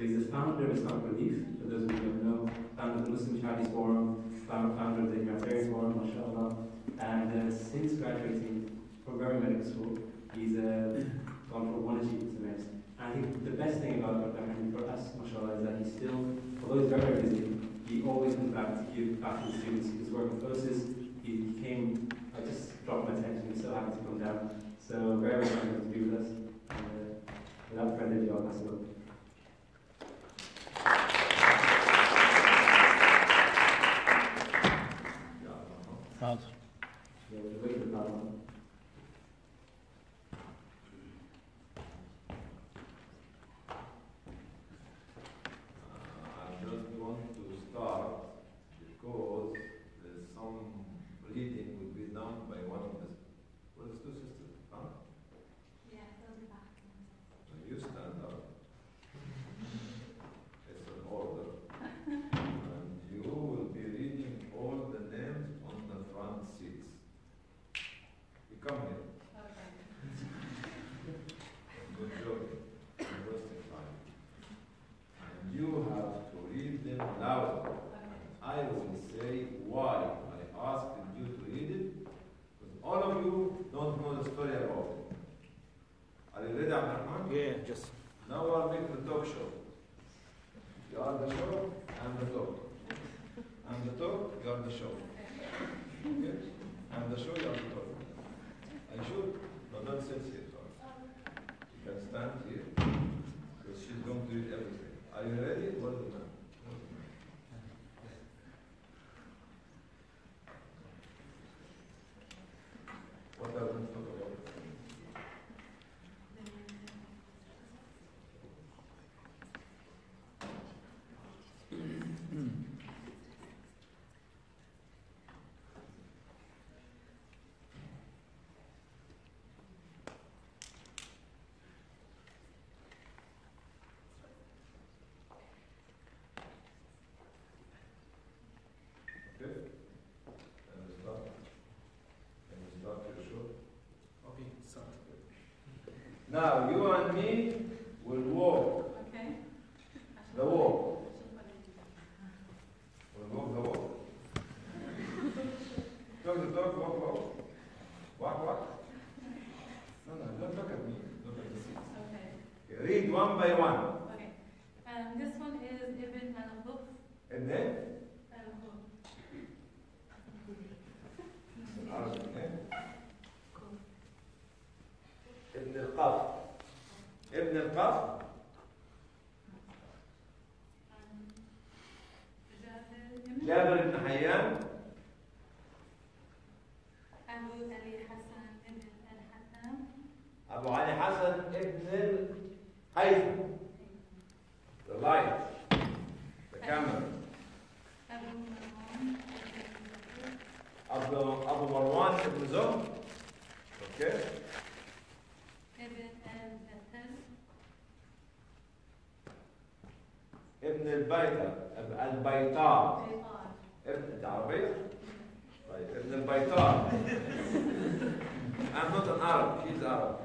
he's the founder of Islamic Relief, for those of you who don't know, founder of the Muslim Charities Forum, founder of the Humanitarian Forum, mashallah. And since graduating from Bury Medical School, he's gone from one achievement to the next. And I think the best thing about Dr. Hamid for us, mashallah, is that he still, although he's very, very busy, he always comes back to give back to the students. He was working with OSIS. He came, I just dropped my text, and he's so happy to come down. So very, very happy to be with us. Without further ado, I'll pass it over. Yeah, we'll wait for the problem. I just want to start because there's some reading will be done by one of the two sisters. Huh? Yeah, they'll be back. You stand up. It's an order. And you will be reading all the names on the front seats. You come here. Okay. Good job. You're wasting time. And you have to read them loud. Okay. I will say why I asked you to read it, because all of you don't know the story about it. Are you ready, Abdurrahman? Yeah, just. Now I'll make the talk show. You are the show, I'm the talk. I'm the talk, you are the show. Okay? I'm the show, you are the talk. Are you sure? No, don't sit here. You can stand here, because she's going to read everything. Are you ready? What is the man? What are we going to talk about? Okay? Can we start? Can we start your show? Okay, start. Now, you and me will walk Okay. the walk. We'll walk the walk. Talk the talk, walk, walk. Walk, walk. No, don't look at me. Look at the seats. Okay. Okay, read one by one. Okay. This one is Ibn al-Khuf. And then? Al-Khuf. Arabic name. Ibn al-Qaf. Ibn al-Qaf. Jabir ibn Hayyan. Abu Ali Hassan ibn al-Hakam. Abu Ali Hassan ibn al-Haytham. The light. The camera. Abu Marwan Abu Marwan ibn Zuhr. Okay. ibn al-Battal. ابن البيضة البيطار Baytar. ابن عربية طيب ابن البيطار I'm not an Arab, he's Arab.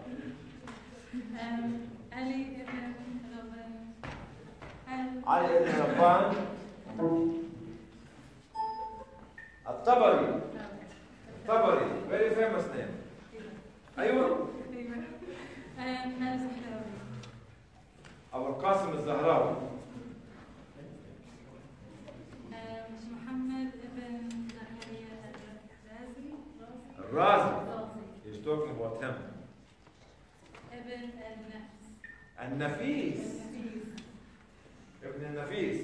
Ali ibn Rabban. علي ابن ربان الطبري الطبري very famous name أيوة al-Zahrawi. أبو القاسم الزهراوي Muhammad ibn Zakaria al-Razi. الرازي he's talking about him Ibn al-Nafs. النفيس ابن النفيس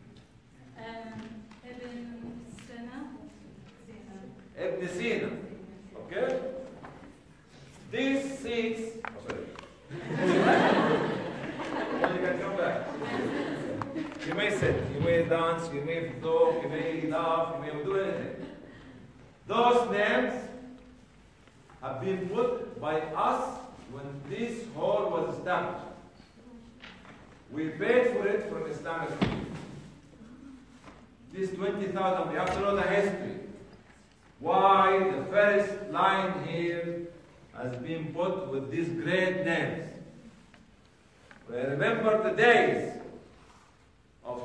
Ibn Sina. ابن سينا okay these seats oh, sorry. Well, you can come back. You may sit, you may dance, you may talk, you may laugh, you may do anything. Those names have been put by us when this hall was established. We paid for it from Islamic Relief. This 20,000, we have to know the history. Why the first line here has been put with these great names. We remember the days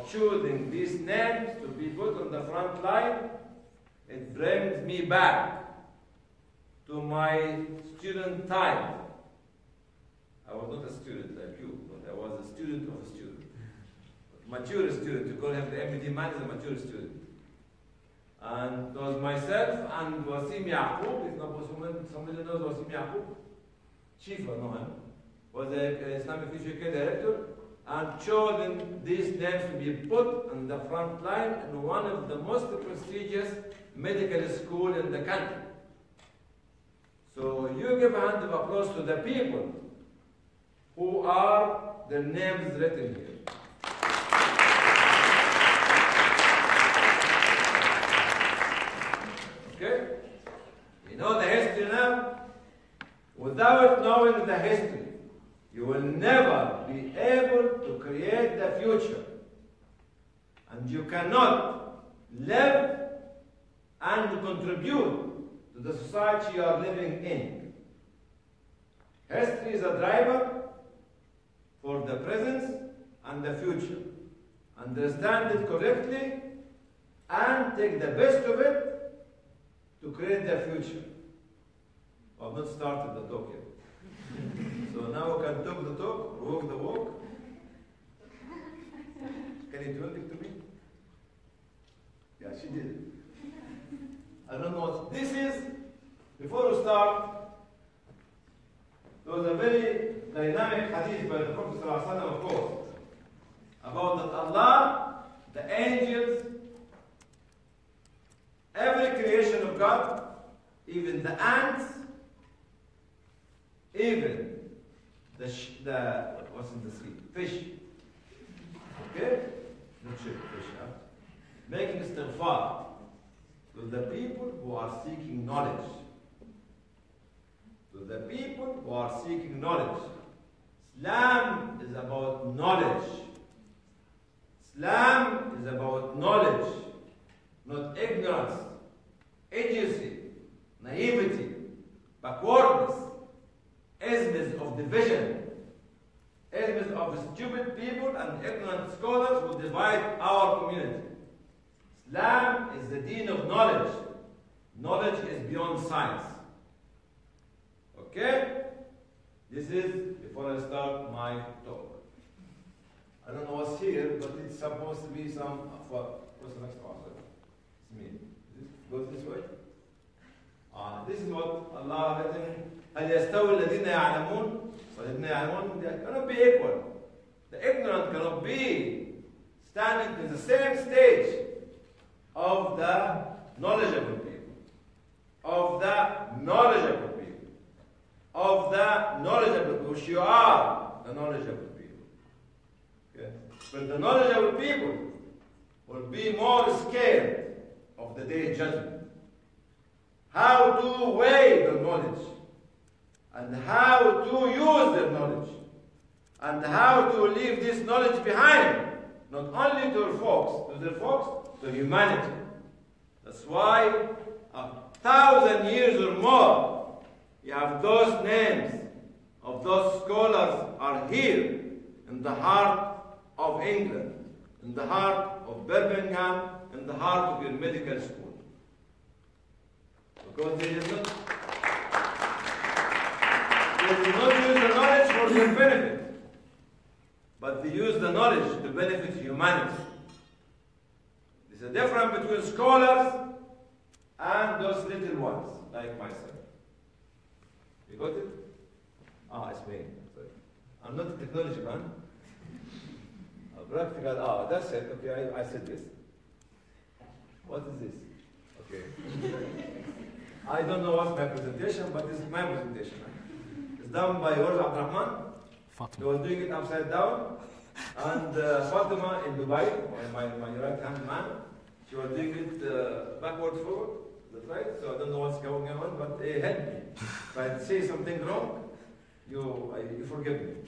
choosing these names to be put on the front line, it brings me back to my student time. I was not a student like you, but I was a student of a student. Mature student, you call him the MBD man is a mature student. And it was myself and Wasim Yaqub, it's not somebody knows Wasim Yaqub, chief I know him, was the Islamic Future Care Director, and chosen these names to be put on the front line in one of the most prestigious medical schools in the country. So you give a hand of applause to the people who are their names written here. Okay? You know the history now? Without knowing the history, you will never be able to create the future. And you cannot live and contribute to the society you are living in. History is a driver for the present and the future. Understand it correctly and take the best of it to create the future. I have not started the talk yet. So now we can talk the talk, walk the walk. Can you do anything to me? Yeah, she did. I don't know what this is. Before we start, there was a very dynamic hadith by the Prophet ﷺ, of course, about that Allah, the angels, every creation of God, even the ants, even what's in the sea? Fish. Okay? Not ship, fish, huh? Making istighfar to the people who are seeking knowledge. To the people who are seeking knowledge. Islam is about knowledge. Islam is about knowledge, not ignorance, idiocy, naivety, backwardness, isms of division, isms of stupid people and ignorant scholars who divide our community. Islam is the deen of knowledge. Knowledge is beyond science. Okay? This is before I start my talk. I don't know what's here, but it's supposed to be some. What's the next one? It's me. Goes this way. This is what Allah written. هل يستوي الذين يعلمون والذين يعلمون? They cannot be equal. The ignorant cannot be standing in the same stage of the knowledgeable people, of the knowledgeable people, of the knowledgeable people, which you are the knowledgeable people. Okay? But the knowledgeable people will be more scared of the day of judgment. How to weigh the knowledge, and how to use the knowledge, and how to leave this knowledge behind, not only to their folks, to humanity. That's why 1,000 years or more, you have those names of those scholars are here in the heart of England, in the heart of Birmingham, in the heart of your medical school. Because they did not use the knowledge for their benefit, but they use the knowledge to benefit humanity. There's a difference between scholars and those little ones, like myself. You got it? It's me. Sorry. I'm not a technology man. A practical, that's it. Okay, I said this. What is this? Okay. I don't know what's my presentation, but this is my presentation. It's done by Warz Abdurrahman. He was doing it upside down. And Fatima in Dubai, my right hand man, she was doing it backward forward. That's right. So I don't know what's going on, but help me. If I say something wrong, you forgive me.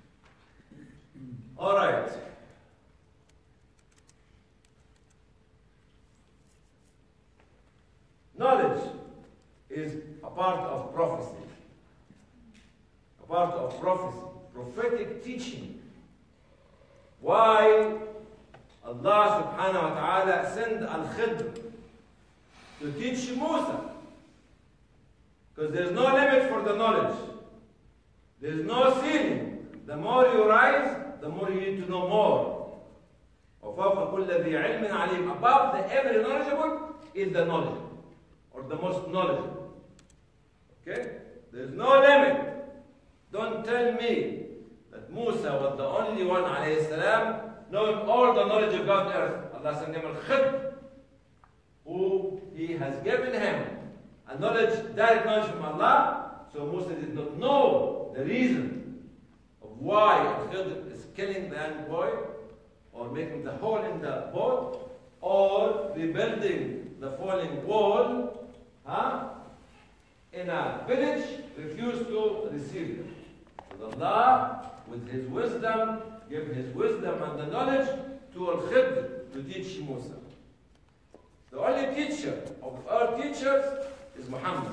All right. Knowledge is a part of prophecy. A part of prophecy. Prophetic teaching. Why Allah subhanahu wa ta'ala sent Al-Khidr to teach Musa. Because there's no limit for the knowledge. There's no ceiling. The more you rise, the more you need to know more. وَفَوْقَ كُلَّ ذِي عِلْمٍ عَلِيمٍ. Above the every knowledgeable is the knowledgeable, or the most knowledgeable. Okay? There's no limit. Don't tell me that Musa was the only one, alayhi salam, knowing all the knowledge of God on earth. Allah sent him Al-Khidr, who He has given him a knowledge, direct knowledge from Allah. So Musa did not know the reason of why Al-Khidr is killing the young boy, or making the hole in the boat, or rebuilding the falling wall, in a village, refused to receive it. But Allah, with His wisdom, gave His wisdom and the knowledge to Al-Khidr to teach Musa. The only teacher of our teachers is Muhammad.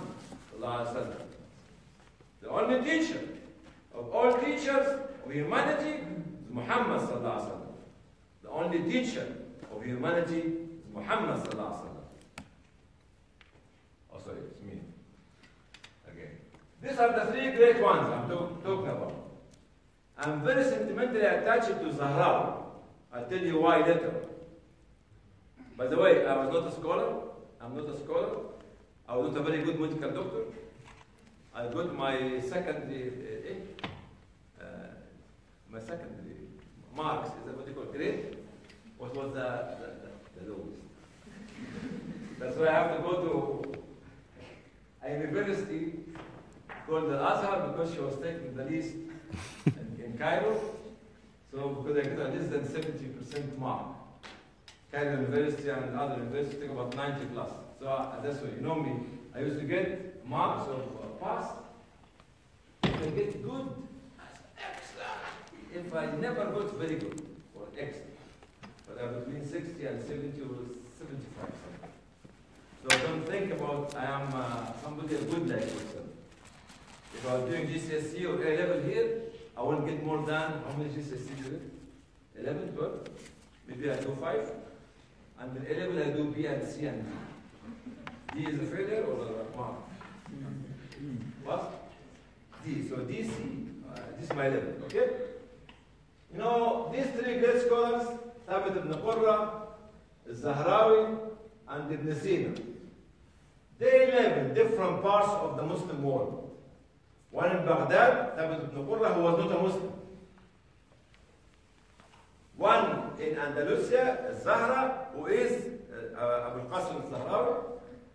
The only teacher of all teachers of humanity is Muhammad. The only teacher of humanity is Muhammad. Oh, sorry, it's me. Okay. These are the three great ones I'm talking about. I'm very sentimentally attached to Zahra. I'll tell you why later. By the way, I was not a scholar. I'm not a scholar. I was not a very good medical doctor. I got my secondary marks, is that what you call it? Grade? What was the lowest? That's why I have to go to a university called the Azhar, because she was taking the least in Cairo. So because I got less than 70% mark. Cairo University and other universities take about 90 plus. So that's why, you know me, I used to get marks of pass. If I get good, excellent. If I never got very good, or excellent. But I'm between 60 and 70 or 75. So don't think about I am somebody good like yourself. If I was doing GCSE or A level here, I won't get more than, how many GCSE do you get? 11, 12? Maybe I do 5. And in A level I do B and C and D. D is a failure or a mark? What? D. So D, C. This is my level, okay? You know, these three great scholars, Thabit ibn Qurra, Zahrawi, and Ibn Sina, they live in different parts of the Muslim world. One in Baghdad, Thabit ibn Qurra, who was not a Muslim. One in Andalusia, Zahra, who is Abu al-Qasim al-Zahrawi.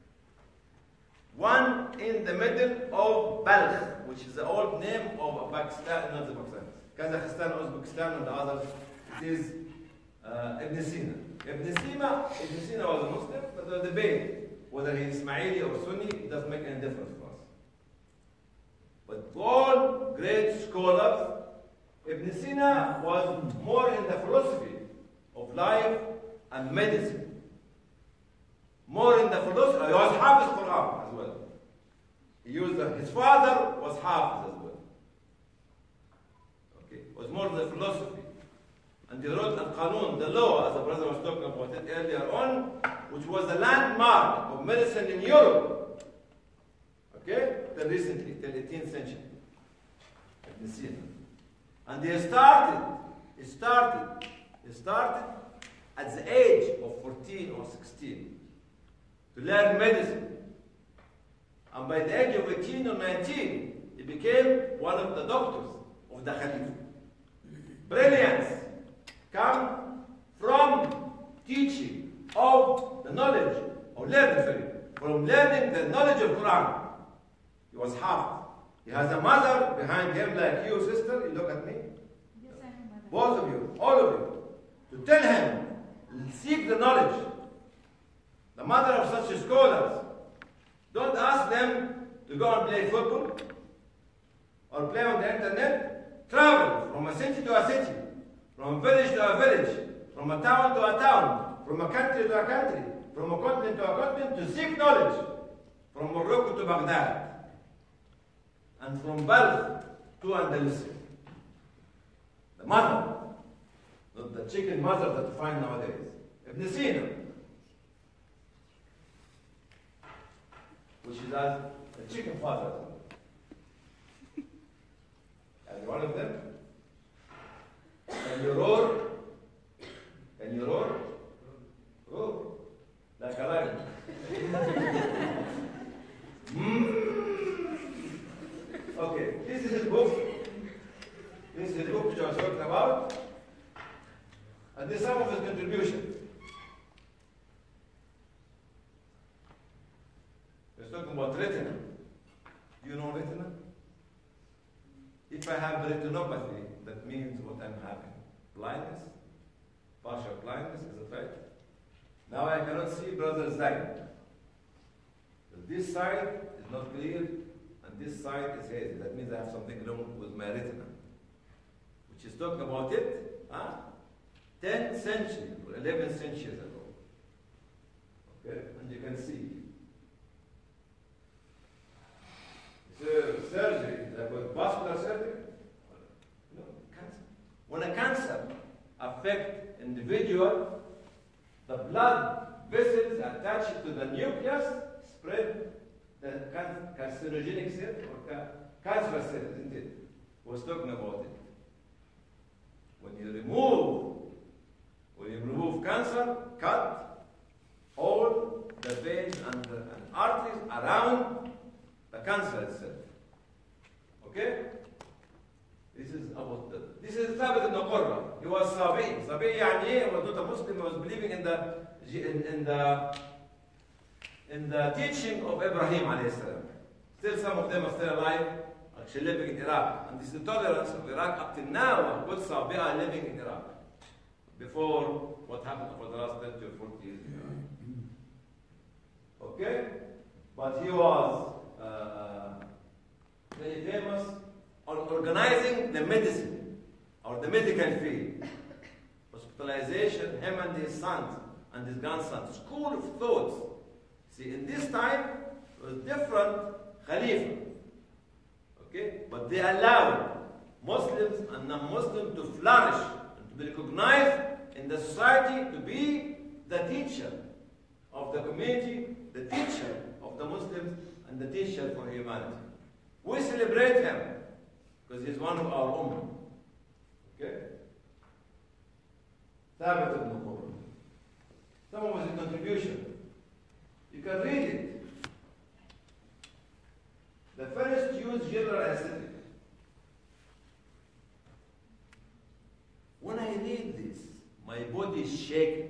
One in the middle of Balkh, which is the old name of Pakistan, not the Pakistan, Kazakhstan, Uzbekistan, and the others. It is Ibn Sina. Ibn Sina was a Muslim, but the debate whether he is Ismaili or Sunni, it doesn't make any difference for us. But all great scholars, Ibn Sina was more in the philosophy of life and medicine. More in the philosophy. He was Hafiz Quran as well. He used his father was Hafiz as well. Okay, was more in the philosophy. And he wrote Al-Qanun, the law, as the brother was talking about it earlier on, which was the landmark of medicine in Europe. Okay, till recently, till 18th century. Ibn Sina. And he started at the age of 14 or 16 to learn medicine. And by the age of 18 or 19, he became one of the doctors of the Khalif. Brilliance come from teaching of the knowledge, of learning, from learning the knowledge of Quran. He was half. He has a mother behind him like you, sister. You look at me. Yes, I am mother. Both of you, all of you, to tell him, seek the knowledge. The mother of such scholars. Don't ask them to go and play football or play on the internet. Travel from a city to a city, from a village to a village, from a town to a town, from a country to a country, from a continent to a continent, to seek knowledge. From Morocco to Baghdad, and from Balkh to Andalusia. The mother, not the chicken mother that you find nowadays. Ibn Sina, which is as a chicken father. And one of them, can you roar? Can you roar? Roar. Like a lion. Okay, this is his book. This is his book which I was talking about. And this is some of his contribution. He was talking about retina. Do you know retina? If I have retinopathy, that means what I'm having. Blindness, partial blindness, is it right? Now I cannot see Brother Zaid. This side is not clear, and this side is hazy. That means I have something wrong with my retina. Which is talking about it, 10th century or 11th centuries ago. Okay, and you can see. Surgery, that was vascular surgery? No, cancer. When a cancer affects individual, the blood vessels attached to the nucleus spread the carcinogenic cell or cancerous cell, isn't it? Was talking about it. When you remove cancer, cut all the veins and arteries around the cancer itself. Okay? This is about this is Thabit ibn Qurra. He was Sabi. Sabi يعني was not a Muslim. He was believing in the teaching of Ibrahim alayhi salam. Still some of them are still alive, actually living in Iraq. And this is the tolerance of Iraq up till now. Good Sabi are living in Iraq. Before what happened for the last 30 or 40 years. Okay? But he was very famous on organizing the medicine or the medical field. Hospitalization, him and his sons and his grandsons. School of thoughts. See, in this time, it was different Khalifa. Okay? But they allowed Muslims and non-Muslims to flourish and to be recognized in the society to be the teacher of the community, the teacher of the Muslims, and the teacher for humanity. We celebrate him because he's one of our ummah. Okay? Thabit ibn Qurra. Some of his contribution. You can read it. The first used general anesthetic. When I read this, my body is shaking.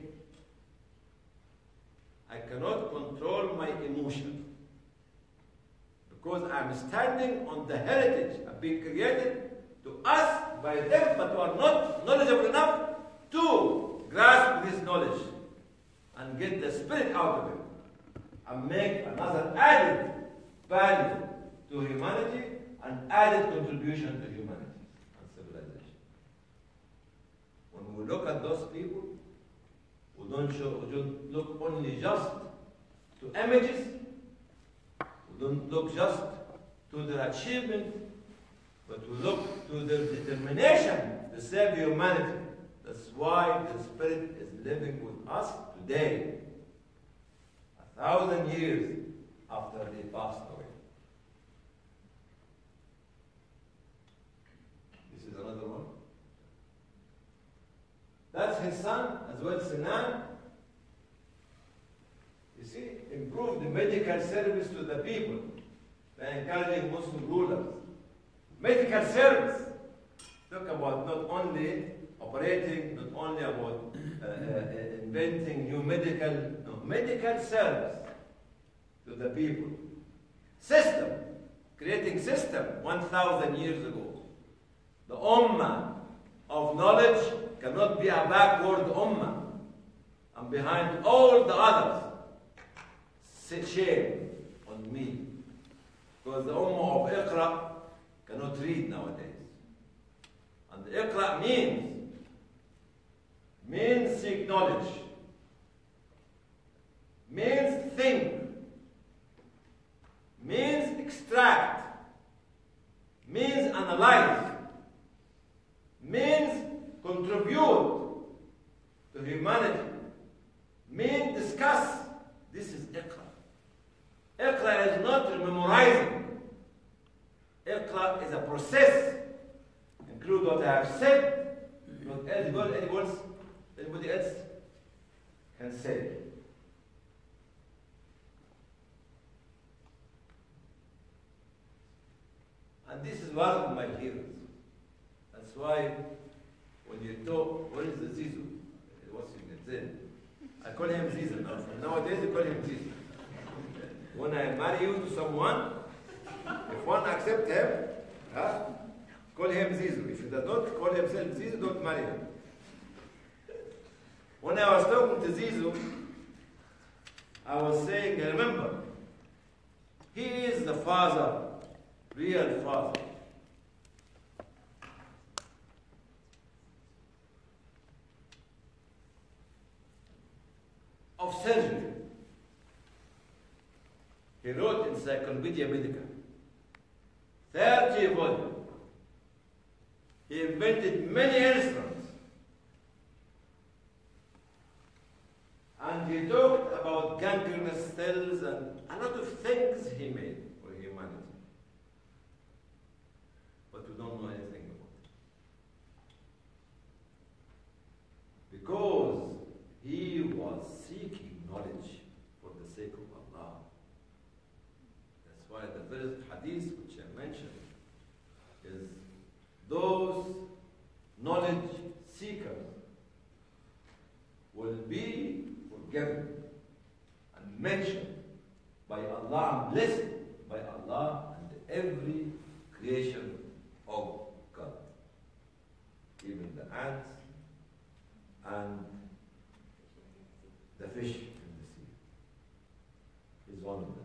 I cannot control my emotion. Because I'm standing on the heritage of being created to us by them, but who are not knowledgeable enough to grasp this knowledge and get the spirit out of it and make another added value to humanity and added contribution to humanity and civilization. When we look at those people, we don't look only just to images, we don't look just to their achievement, but we look to their determination to save humanity. That's why the Spirit is living with us today, 1,000 years after they passed away. This is another one. That's his son, as well, Sinan. You see, improve the medical service to the people by encouraging Muslim rulers. Medical service. Talk about not only operating, not only about inventing new medical service to the people. System, creating system 1,000 years ago. The ummah of knowledge cannot be a backward ummah. And behind all the others, shame on me. Because the ummah of Iqra cannot read nowadays. And Iqra means seek knowledge, means think, means extract, means analyze, means contribute to humanity. Men discuss. This is Iqra. Iqra is not memorizing. Iqra is a process. Include what I have said, what anybody else can say. And this is one of my heroes. That's why when you talk, what is the Zizu? What's his name? I call him Zizu now. Nowadays I call him Zizu. When I marry you to someone, if one accepts him, call him Zizu. If he does not call himself Zizu, don't marry him. When I was talking to Zizu, I was saying, remember, he is the father, real father. Of surgery. He wrote Encyclopedia Medica, 30 volumes. He invented many instruments. And he talked about gangrenous cells and a lot of things he made for humanity. But we don't know anything about it. Because he was seeking knowledge for the sake of Allah. That's why the first hadith which I mentioned is those knowledge seekers will be forgiven and mentioned by Allah and blessed by Allah and every creation of God. Even the ants and the fish in the sea is one of them.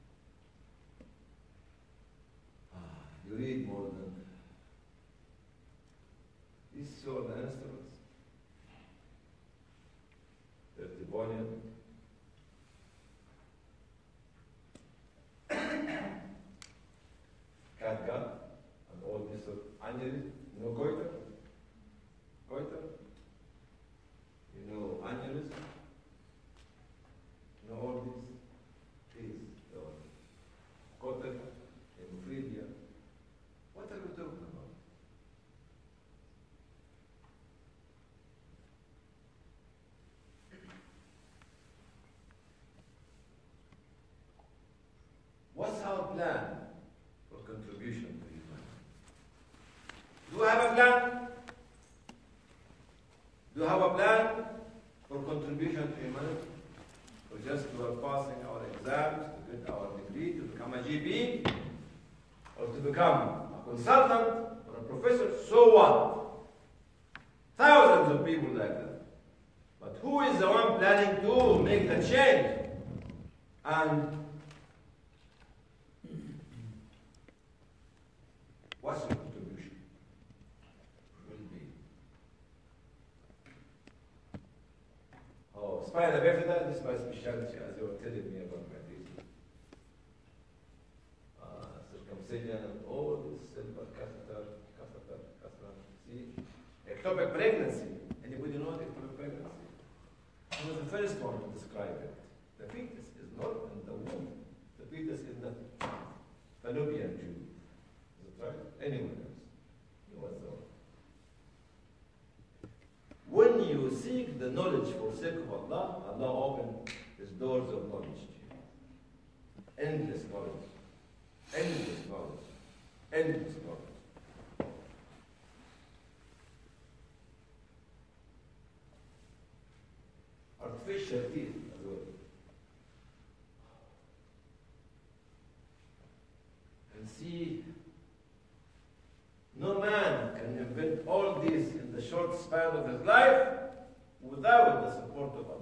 You read more than these are the instruments. There's the volume. Catgut and all this aneurysm. You know goiter? Goiter? You know aneurysm? You know all these? Please, goiter, hemophilia. What are we talking about? What's our plan for contribution to humanity? Do we have a plan? Do you have a plan for contribution to humanity? Or just we are passing our exams to get our degree, to become a GP, or to become a consultant or a professor? So what? Thousands of people like that. But who is the one planning to make the change? And what's your contribution? Will be. Oh, spina bifida, this is my specialty, as you were telling me about my thesis. Circumcision and all this silver catheter. See? Ectopic pregnancy. Anybody know ectopic pregnancy? He was the first one to describe it. The fetus is not in the womb. The fetus is the fallopian tube. Is it right? Anyone else? He was the one. When you seek the knowledge for sake of Allah, Allah opens His doors of knowledge to you. Endless knowledge. Endless knowledge. Endless knowledge. Artificial teeth as well. And see, no man can invent all this in the short span of his life without the support of Allah.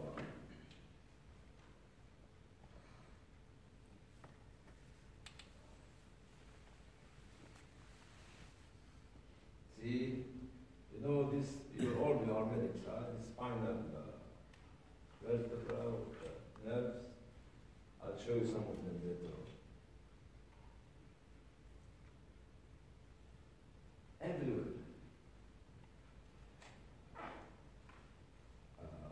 See, you know this, you all are medics, spinal, vertebra, nerves. I'll show you some of them later on. Everywhere.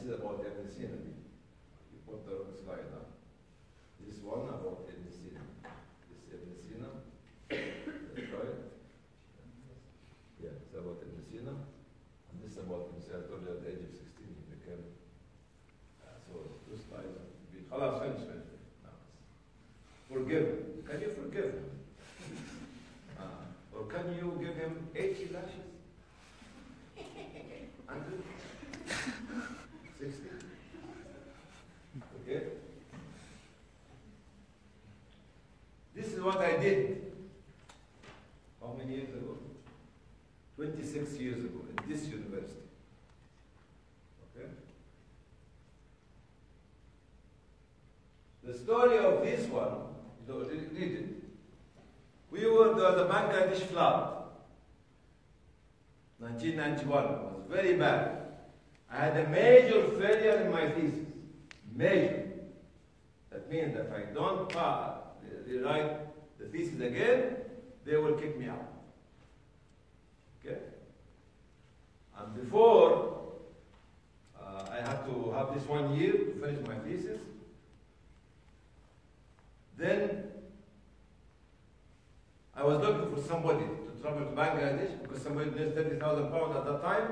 this is about Ibn Sina. You put the slide down. This one about Ibn Sina. This is Ibn Sina. That's right. Yeah, it's about Ibn Sina. And this is about Ibn Sina. I told you at the age of 16 he became. So two slides. خلاص finish. Forgive him. Can you forgive him? Or can you give him 80 lashes? 100? 60? Okay? This is what I did. How many years ago? 26 years ago in this university. Okay? The story of this one, read it. We were the Bangladesh flood. 1991 was very bad. I had a major failure in my thesis. Major. That means that if I don't rewrite the thesis again, they will kick me out. Okay? And before, I had to have this 1 year to finish my thesis. Then, I was looking for somebody to travel to Bangladesh because somebody needs 30,000 pounds at that time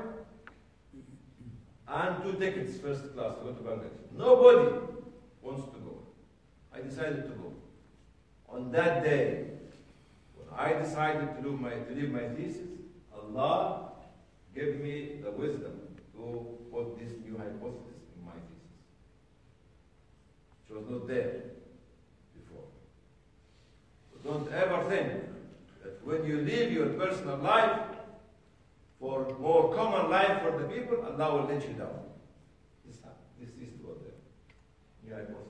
and 2 tickets first class to go to Bangladesh. Nobody wants to go. I decided to go. On that day, when I decided to leave my thesis, Allah gave me the wisdom to put this new hypothesis in my thesis. It was not there before. So don't ever think that when you live your personal life for more common life for the people, Allah will let you down. This is what the new hypothesis.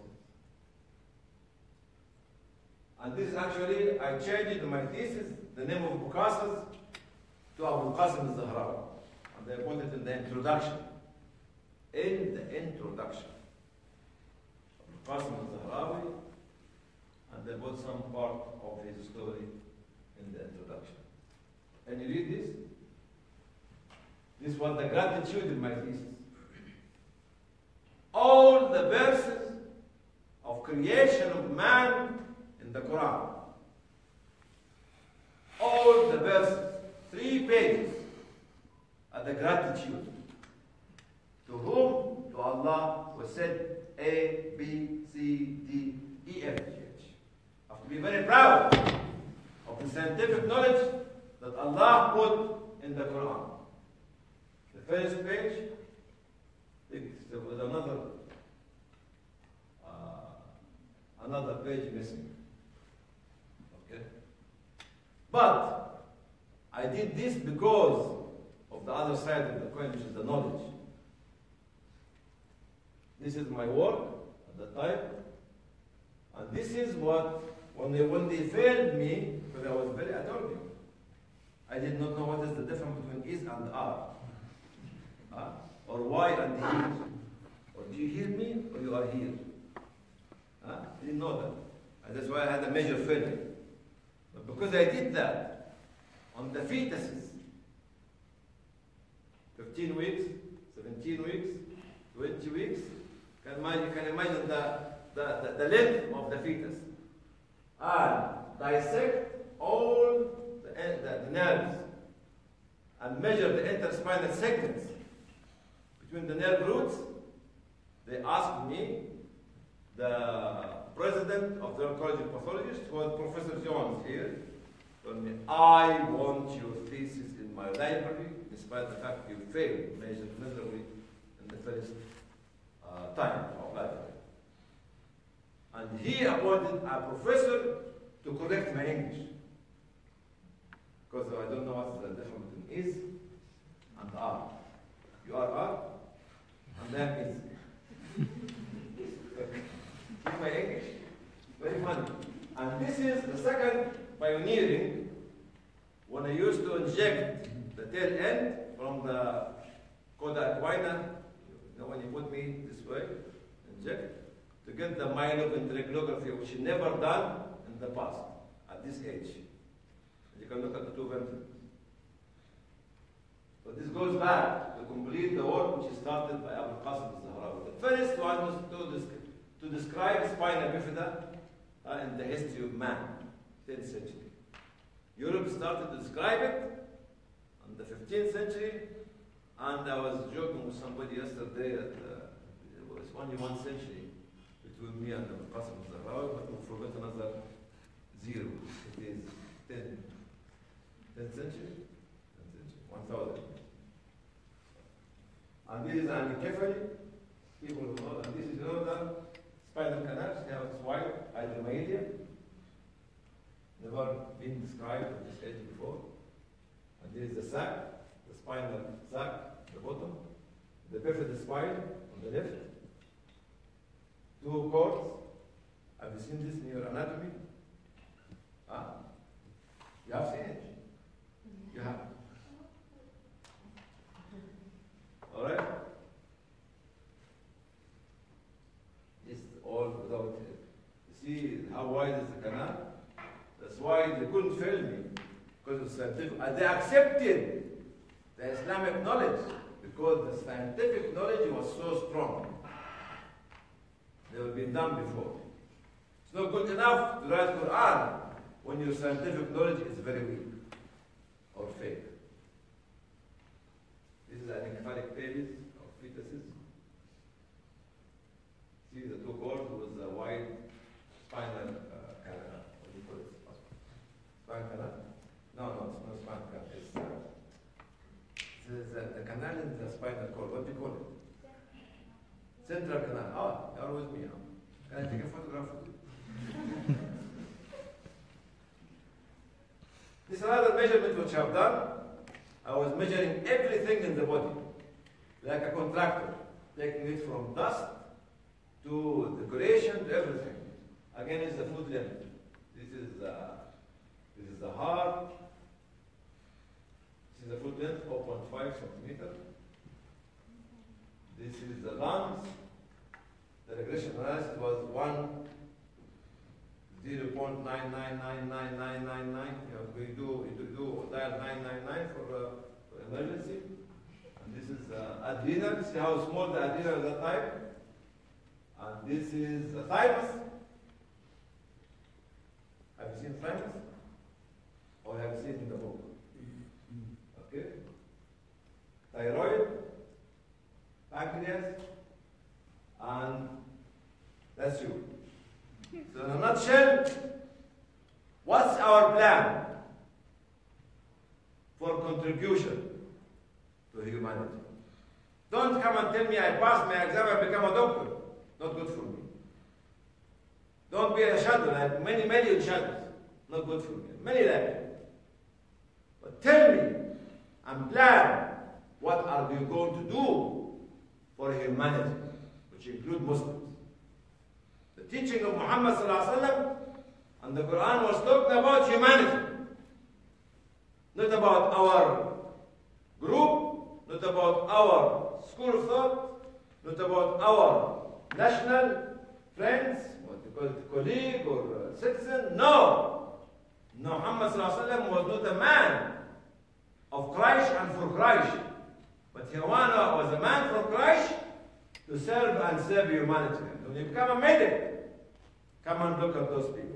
And this is actually, I changed in my thesis the name of Bukasas to Abu Qasim al-Zahrawi. And I put it in the introduction. In the introduction. Abu Qasim al-Zahrawi, and I put some part of his story in the introduction. Can you read this? This was the gratitude in my thesis. All the verses of creation of man in the Quran. All the verses, 3 pages, are the gratitude. To whom? To Allah was said A, B, C, D, E, F, G, H. I have to be very proud of the scientific knowledge that Allah put in the Quran. The first page, there was another page missing. Okay? But I did this because of the other side of the coin, which is the knowledge. This is my work at the time. And this is what, when they failed me, because I told you, I did not know what is the difference between is and are. Or why and here. Or do you hear me or you are here? I didn't know that. And that's why I had a major failure. But because I did that on the fetuses, 15 weeks, 17 weeks, 20 weeks, you can imagine the length of the fetus. And dissect all the nerves and measure the interspinal segments between the nerve roots. They asked me, the president of the College of Pathologists, who was Professor Jones here, told me, I want your thesis in my library, despite the fact you failed miserably in the first time of library. And he appointed a professor to correct my English. Because I don't know what's the difference between is and are. You are, and then is. See my English? Very funny. And this is the second pioneering when I used to inject the tail end from the coda equina, when you put me this way, inject, to get the myeloventriculography, which is never done in the past, at this age. You can look at the 2 ventricles. But this goes back to complete the work which is started by Abu Qasim al-Zahrawi. first one was to describe spina bifida in the history of man, 10th century. Europe started to describe it in the 15th century, and I was joking with somebody yesterday that it was only 1 century between me and the Qasim al-Zahrawi, but we forgot another 0. It is 10th century? 1000. And this is anencephaly. People who know that this is another spinal canal. They have its wide hydromyelia. Never been described at this age before. And this is the sac, the spinal sac at the bottom, the bifid spine on the left, 2 cords. Have you seen this in your anatomy? Huh? You have seen it? You have. All right? It's all without it. You see how wide is the canal? That's why they couldn't fail me, because it's scientific. And they accepted the Islamic knowledge because the scientific knowledge was so strong. Never been done before. It's not good enough to write Quran when your scientific knowledge is very weak or fake. This is anencephalic babies of fetuses. See the 2 cords with the wide spinal canal. What do you call it? Spinal canal? No, it's not spinal canal. It's the canal in the spinal cord. What do you call it? Central canal. Oh, you're with me now. Can I take a photograph of you? This is another measurement which I've done. I was measuring everything in the body, like a contractor, taking it from dust to decoration to everything. Again, it's the foot limb. This is the heart. This is the foot length, 4.5 centimeters. This is the lungs. The regression analysis was 0.9999999. We do dial 999 for emergency. And this is adrenal. See how small the adrenal is that time? And this is the thymus. Have you seen thymus? Or have you seen it in the book? Okay. Thyroid, pancreas, and that's you. So in a nutshell, what's our plan for contribution to humanity? Don't come and tell me I passed my exam and become a doctor. Not good for me. Don't be a shadow. I have many million shadows. Not good for me. Many like me. But tell me and plan what are you going to do for humanity, which include Muslims. The teaching of Muhammad ﷺ and the Quran was talking about humanity. Not about our group, not about our school of thought, not about our national friends, what you call it, colleague or citizen. No! Muhammad ﷺ was not a man of Christ and for Christ. But he was a man from Christ to serve and save humanity. When you become a medic, come and look at those people.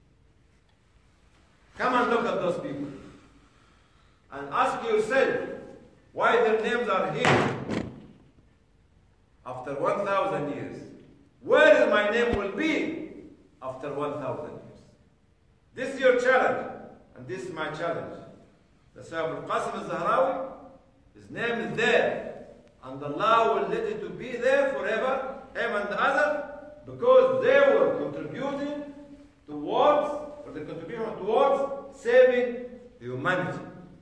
Come and look at those people. And ask yourself why their names are here after 1,000 years. Where is my name will be after 1,000 years? This is your challenge, and this is my challenge. The Sahib al-Qasim al-Zahrawi, his name is there, and Allah will let it to be there forever, him and the others, because they were contributing towards, or the contribution towards saving humanity.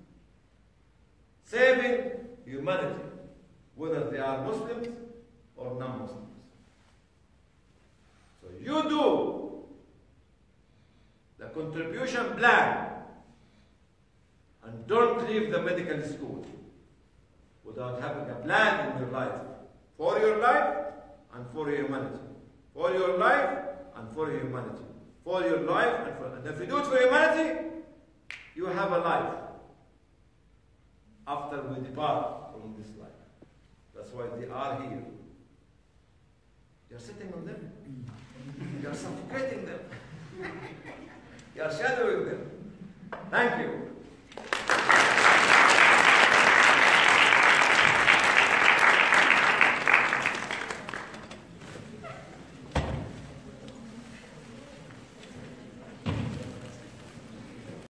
Saving humanity, whether they are Muslims or non-Muslims. So you do the contribution plan and don't leave the medical school without having a plan in your life. For your life and for humanity. For your life and for humanity. For your life and for... And if you do it for humanity, you have a life after we depart from this life. That's why they are here. You're sitting on them. You're suffocating them. You're shadowing them. Thank you.